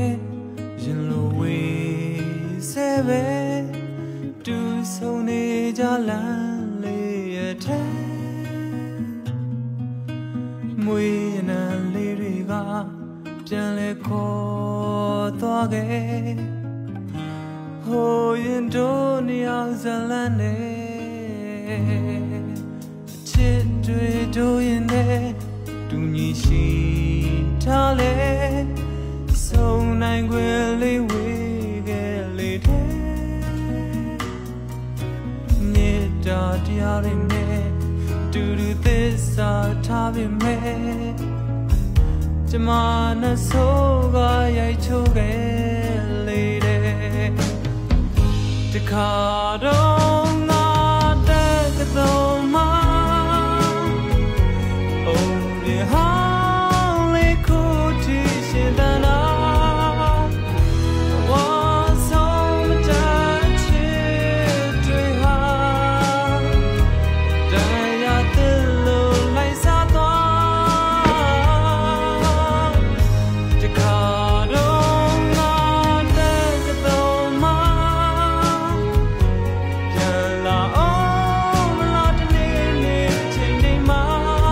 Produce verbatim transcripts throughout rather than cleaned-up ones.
ရင်လိုဝေးဆဲပဲတူဆုံးနေကြလမ်းလေးရတဲ့မွေးနံလေးတွေကပြန်လဲခေါ်သွားခဲ့ဟိုရင်တို့နှစ်ယောက်ဇလန်းနဲ့ချစ်တွေတို့ရင်နဲ့တူညီရှိထားလေဆုံးနိုင်ခွေလေးဝေးခဲ့လေတဲ့မြေတာတရားတွေနဲ့တူတူသစ္စာထားပေမဲ့ကျမနဲ့ဆိုးကရိုက်ချိုးခဲ့လေတဲ့တခါတော့ငါတဲ့ကတော့မအိုးရဟာလေးကိုကြည့်ရှင်တနာဝါဆုံးမတတ်ချစ်တွေဟာတရားတဲ့လို့လိုက်စားသွားတခါတော့ငါတဲ့ကတော့မပြန်လာအောင်မလားတနေ့နေ့ချိန်နေမှာ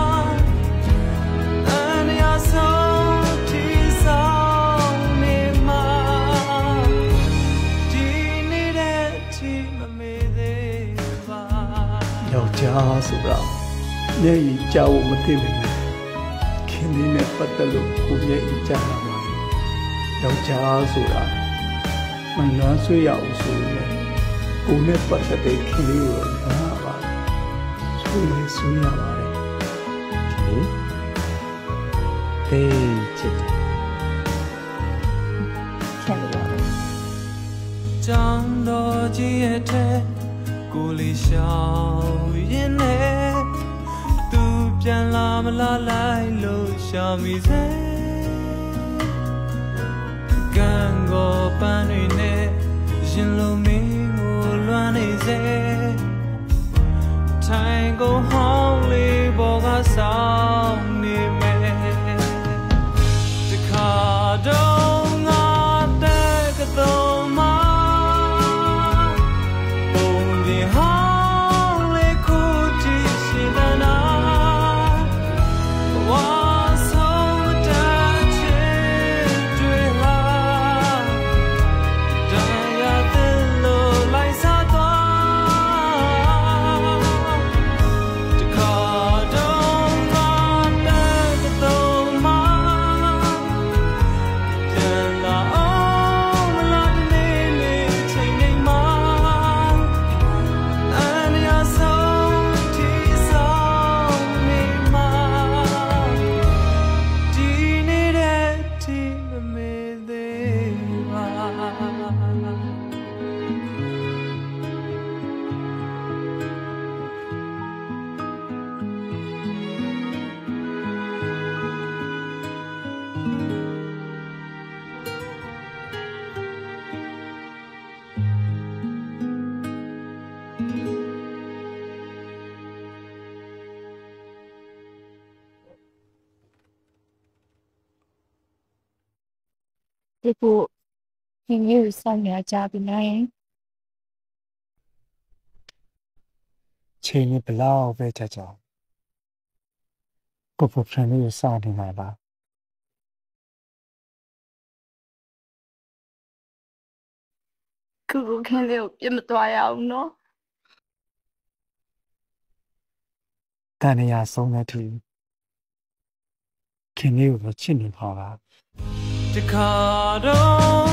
အန်ရဆုံးတီဆောင်နေမှာဒီနေ့တဲ့အထိမမေ့သေးပါယောက်ျားဆိုတာမျက်ရည်ကြောက်မသိဘူးခင်လေးနဲ့ပတ်သက်လို့ကိုမျက်ရည်ကြောက်လာပါယောက်ျားဆိုတာမနှမ်းဆွေးရအောင်ဆိုရင်ကိုနဲ့ပတ်သက်တဲ့ခင်လေးကိုနားပါဆွေးရဆွေးရပါတယ်ဒီတေးချစ်တယ်ခင်လေးပါကြောင်းတော်ကြီးရဲ့တဲ့ကိုလေးရှောင်းရင်နဲ့သူပြန်လာမလားလိုက်လို့ရှောင်းမိစေကံကိုပန်းတွေနဲ့ရင်လိုမင်းကိုလွမ်းနေစေထိုင်ကိုဟောင်းလေးပေါ်ကဆောင်နေမယ်တခါတော့ငါတဲ့ကတော့မပုံဒီဟောင်းလေးကိုကြည့်ရှင်တနာဝါဆုံးတတ်ချစ်တွေဟာတရားတဲ့လို့လိုက်စားသွားတခါတော့ငါတဲ့ကတော့မပြန်လာအောင်မလားတနေ့နေ့ချိန်နေမှာအန်ရဆုံးတီဆောင်နေမှာဒီနေ့တဲ့အထိမမေ့သေးပါဒီကိုဒီမျိုးဆောင်ရကြပြီနိုင်ချိန်နဲ့ဘလောက်ပဲကြာကြာကိုဖို့ဖရန်လေးကိုစောင့်နေမှာပါကိုကိုခင်လေးကိုပြစ်မသွားရအောင်နော်တန်ရာဆုံးတဲ့သူခင်လေးကိုတော့ချစ်နေပါပါတခါတော့